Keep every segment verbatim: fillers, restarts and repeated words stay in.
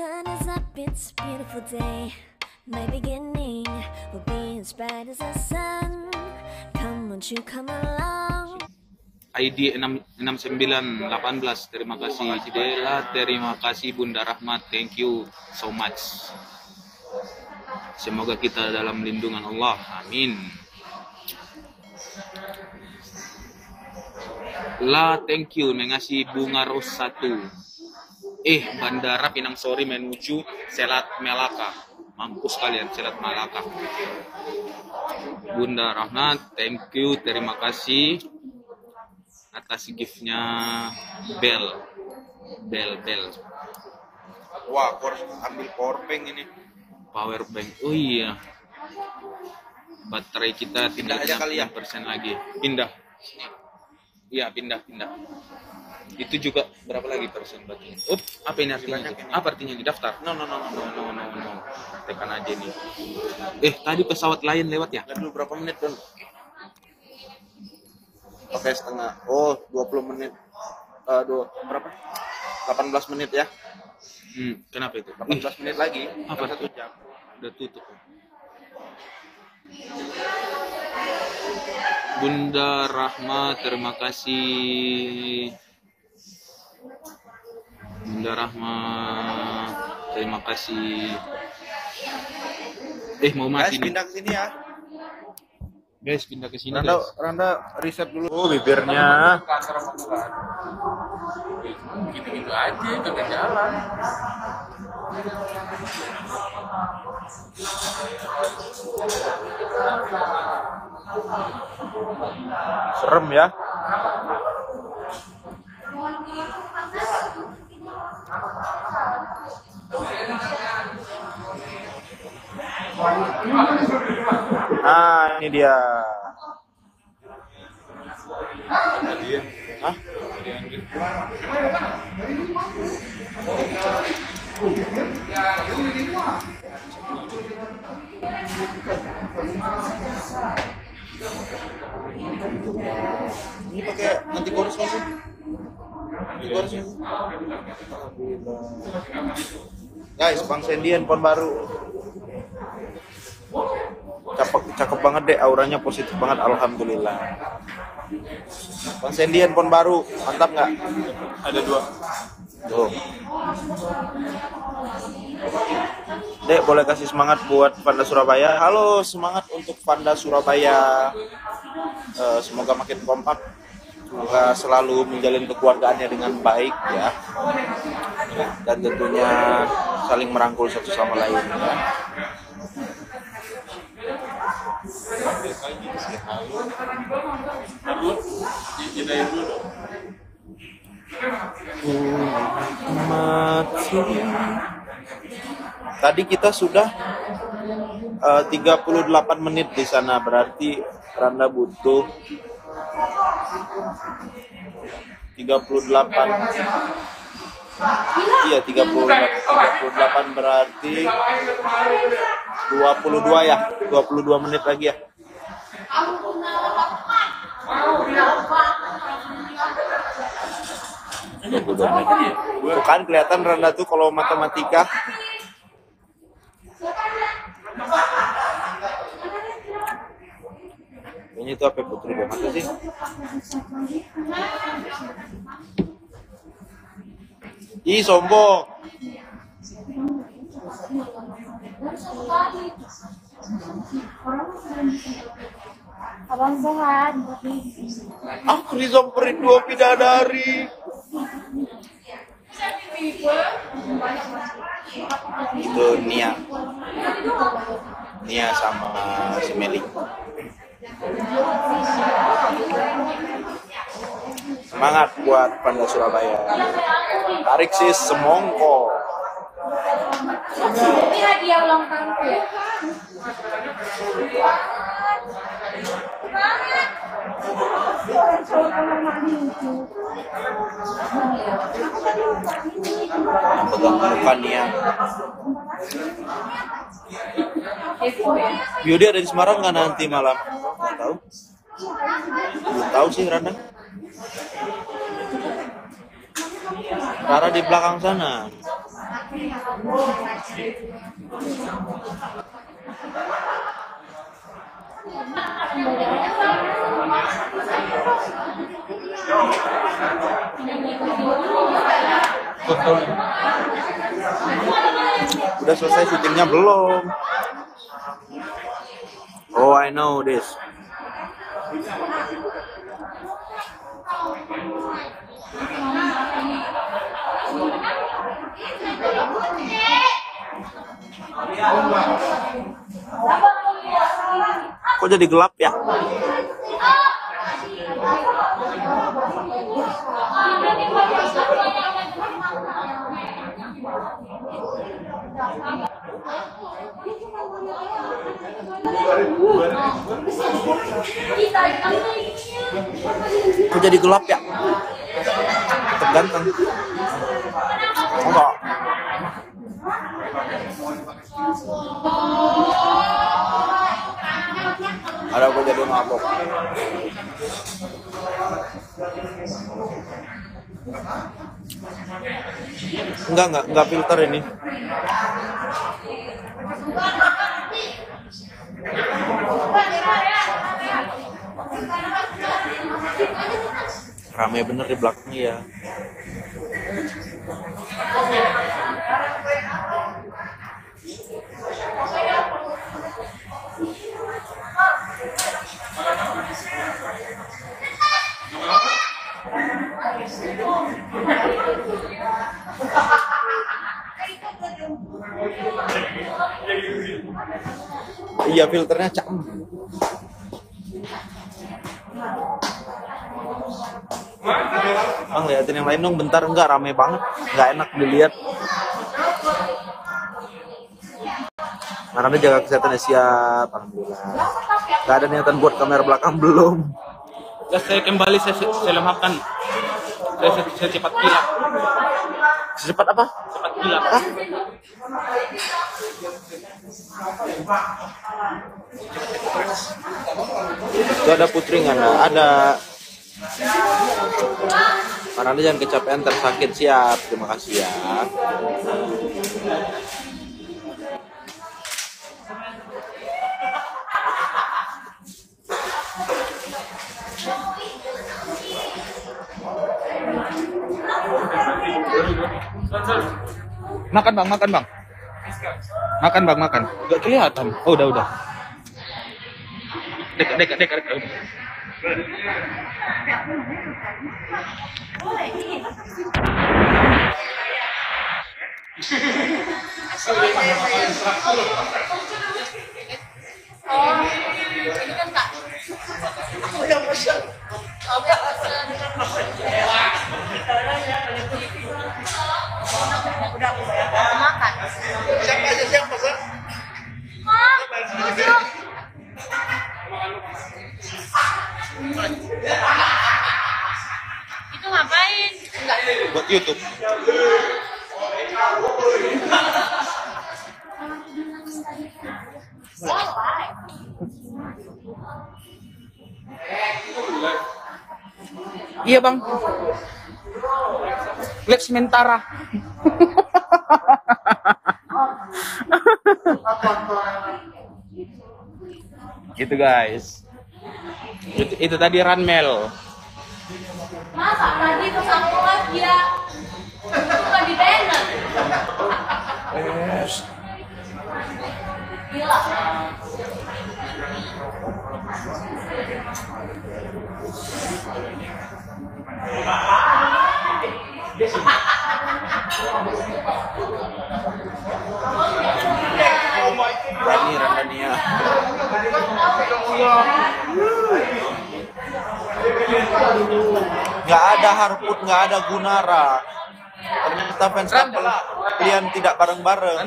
sun is up, it's a beautiful day. My beginning will be as bright as the sun. Come, won't you come along? I D enam enam sembilan delapan belas. Terima kasih Cidela, terima kasih Bunda Rahmat. Thank you so much. Semoga kita dalam lindungan Allah. Amin. La, thank you mengasih bunga ros satu. Eh, Bandara Pinang Sori menuju Selat Melaka. Mampus kalian, Selat Melaka. Bunda Rahmat, thank you, terima kasih atas gift-nya. Bel, bel, bel. Wah, aku harus ambil power bank ini. Power bank, oh iya. Baterai kita tinggal Pindah aja kali ya. enam persen lagi. Pindah. Iya, pindah, pindah. Itu juga berapa lagi persen baterai? Up, apa ini artinya? Banyak ini. Apa artinya di daftar? No, no, no, no, no, no, no. Tekan aja nih. Eh, tadi pesawat lain lewat ya? Lihat dulu berapa menit, Don? Oke, setengah. Oh, dua puluh menit. Uh, dua, berapa? delapan belas menit ya. Hmm, kenapa itu? delapan belas menit lagi. Apa Kan satu tuh? jam. Udah tutup. Bunda Rahmat, terima kasih. Bunda Rahmat, terima kasih. Eh, mau Guys, mati nih. pindah ke sini ya. Guys, pindah ke sini. Randa, guys. Randa riset dulu. Oh, bibirnya. Gitu-gitu aja, kagak jalan. Serem ya. Nah, ini dia. Hah? Ini pakai anti gores nggak sih? Anti gores nggak sih? Guys, Bang Sendian pon baru. Cakep, cakep banget deh, auranya positif banget, alhamdulillah. Bang Sendian pon baru, mantap nggak? Ada dua. Tuh. Dek, boleh kasih semangat buat Vanda Surabaya. Halo, semangat untuk Vanda Surabaya. Uh, semoga makin kompak, semoga selalu menjalin kekeluargaannya dengan baik ya, dan tentunya saling merangkul satu sama lain ya. Mati. Tadi kita sudah uh, tiga puluh delapan menit di sana, berarti Randa butuh tiga puluh delapan. Iya, tiga puluh delapan berarti dua puluh dua ya, dua puluh dua menit lagi ya. Tuh kan kelihatan Randa tuh kalau matematika. Ini tuh apa Putri banget sih? Ih, sombong. Abang sehat. Aku disamperin dua bidadari. Itu Nia. Nia sama si Meli. Semangat buat Vanda Surabaya. Tarik sis semongko. Ini hadiah ulang tahunku ya. Yang pegang bukan Nia. Yudi ada di Semarang nggak nanti malam? Nggak tahu. Belum tahu sih Randa. Rara di belakang sana. Udah selesai syutingnya belum? Oh, I know this. Kok jadi gelap ya? Kok jadi gelap ya? Tetap ganteng. Enggak. Ada kok jadi mabok. Enggak, enggak, enggak filter ini. Rame bener di belakangnya ya. Iya, filternya cakep. Bang, liatin yang lain dong bentar, enggak rame banget, enggak enak dilihat. Karena jaga kesehatan ya, siap, alhamdulillah. Enggak ada niatan buat kamera belakang belum. Ya, saya kembali saya, saya lemahkan. Saya, saya, saya cepat kilap. Secepat apa? Cepat kilap. Hah? Itu ada putri nggak? Ada. Karena jangan kecapean, tersakit, siap. Terima kasih ya. Makan bang, makan bang. Makan bang, makan. Gak kelihatan. Oh, udah, udah. Dekat, dekat, dekat, dekat. Itu ngapain? Buat YouTube. Iya bang. Lihat sementara. Gitu guys. Itu, itu tadi Ranmel. Masa tadi ke satu lagi ya? Bukan di banner. Gila. Rani, Randania. Nggak ada Harput, nggak ada Gunara. Ternyata fans couple kalian tidak bareng-bareng.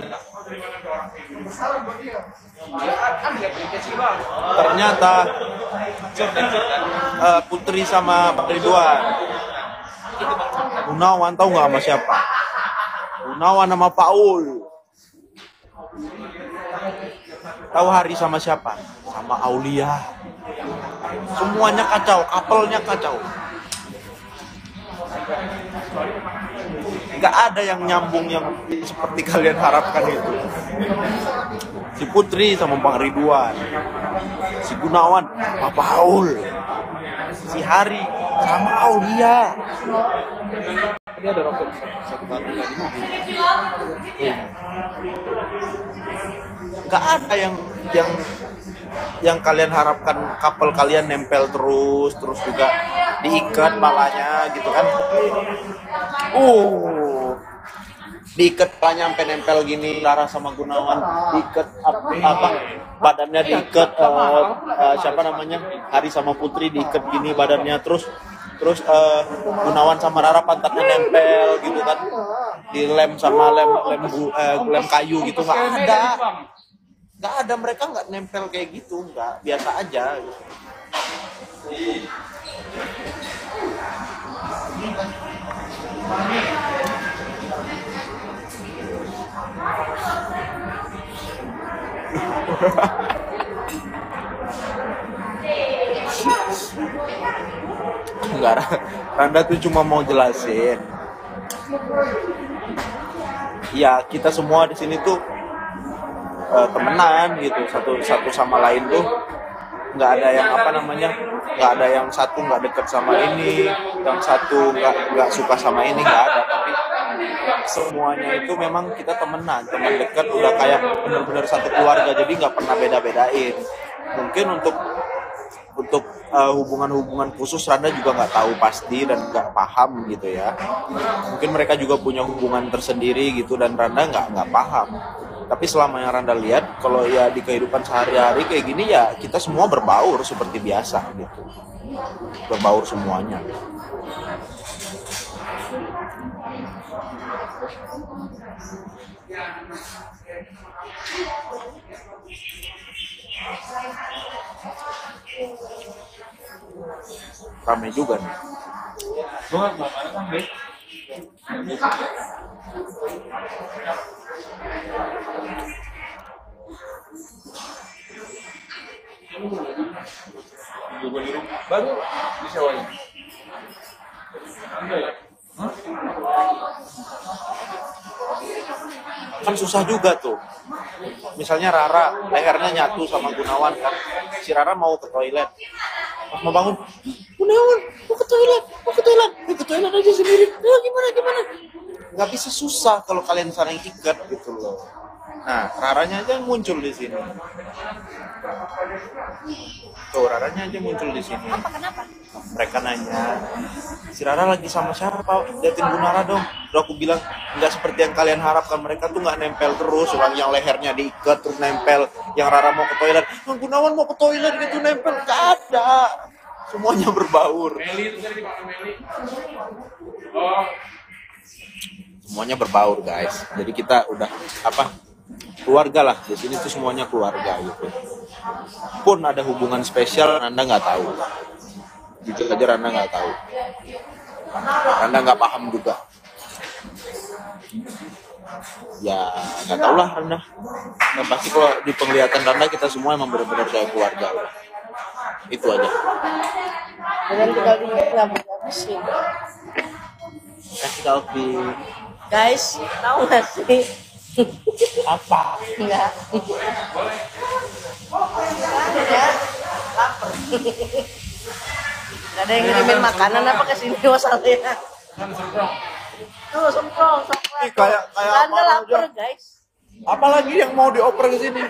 Ternyata uh, Putri sama Pak Ridwan. Gunawan tahu nggak sama siapa? Gunawan sama Paul. Tahu Hari sama siapa? Sama Aulia. Semuanya kacau, couple-nya kacau. nggak ada yang nyambung yang seperti kalian harapkan itu. Si Putri sama Bang Ridwan, si Gunawan sama Paul, si Hari sama Aulia. Ini ada rokok satu kali lagi. Nggak ada yang yang yang kalian harapkan couple kalian nempel terus terus juga diikat palanya gitu kan. Uh diikat palanya sampai nempel gini. Lara sama Gunawan diikat apa, apa badannya diikat uh, uh, siapa namanya Hari sama Putri diikat gini badannya terus terus uh, Gunawan sama Rara pantatnya nempel gitu kan, dilem sama lem lem uh, lem kayu gitu. Nggak ada nggak ada mereka nggak nempel kayak gitu, nggak, biasa aja gitu. Enggak, Randa tuh cuma mau jelasin. Ya kita semua di sini tuh uh, temenan gitu, satu satu sama lain tuh nggak ada yang apa namanya, nggak ada yang satu nggak deket sama ini, yang satu nggak nggak suka sama ini, nggak ada. Tapi semuanya itu memang kita temenan, teman dekat, udah kayak benar-benar satu keluarga, jadi nggak pernah beda-bedain. Mungkin untuk untuk uh, hubungan-hubungan khusus Randa juga nggak tahu pasti dan nggak paham gitu ya. Mungkin mereka juga punya hubungan tersendiri gitu dan Randa nggak nggak paham. Tapi selama yang Randa lihat, kalau ya di kehidupan sehari-hari kayak gini ya kita semua berbaur seperti biasa gitu, berbaur semuanya. Ramai juga nih. Baru disewanya. Kan susah juga tuh. Misalnya Rara lehernya nyatu sama Gunawan kan, si Rara mau ke toilet, pas mau bangun, Gunawan mau ke toilet, mau ke toilet, mau ke toilet aja sendiri. Ya, gimana gimana? Nggak bisa, susah kalau kalian saling ikat gitu loh. Nah, Raranya aja muncul di sini. Tuh, Raranya aja muncul di sini. Apa kenapa? Mereka nanya, si Rara lagi sama siapa? Liatin Gunara dong. Udah aku bilang, nggak seperti yang kalian harapkan. Mereka tuh nggak nempel terus, orang yang lehernya diikat terus nempel. Yang Rara mau ke toilet, yang Gunawan mau ke toilet gitu nempel. Nggak ada. Semuanya berbaur. Meli itu tadi Pak Meli. Oh. Semuanya berbaur guys. Jadi kita udah apa? Keluarga lah. Di sini tuh semuanya keluarga gitu. Pun ada hubungan spesial, Anda nggak tahu. Jujur aja Randa nggak tahu. Randa nggak paham juga. Ya nggak tahu lah Randa. Nah, pasti kalau di penglihatan Randa kita semua emang benar-benar kayak keluarga. Itu aja. Dengan tinggal di nggak berhabisin. Kasih Kalvi. Guys, tahu nggak sih? Apa? Enggak. Ya, lapar. Gak ada yang ngirimin makanan apa ke sini masalahnya. Tuh, semprong, semprong. Ih, kayak kayak Anda apa lapar, aja. guys. Apalagi yang mau dioper ke sini.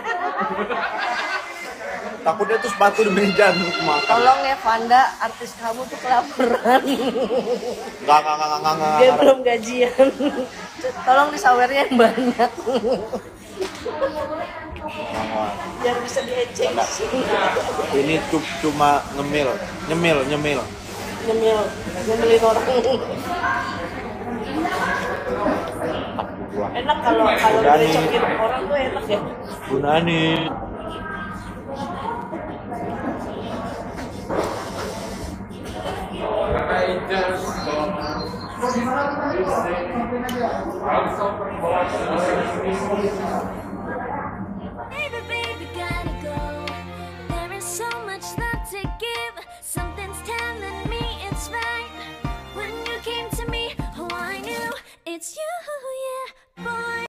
Takutnya tuh sepatu di meja untuk makan. Tolong ya Vanda, artis kamu tuh kelaparan. Enggak, enggak, enggak, enggak, enggak. Dia belum gajian. Tolong disawernya yang banyak. Biar bisa diecek. Ini tuh cuma ngemil, nyemil, nyemil. Nyemil, nyemelin orang. Enak kalau kalau Udah nih. direcokin orang tuh enak ya. Gunani. Baby, baby, gotta go. There is so much love to give. Something's telling me it's right. When you came to me, oh, I knew it's you. for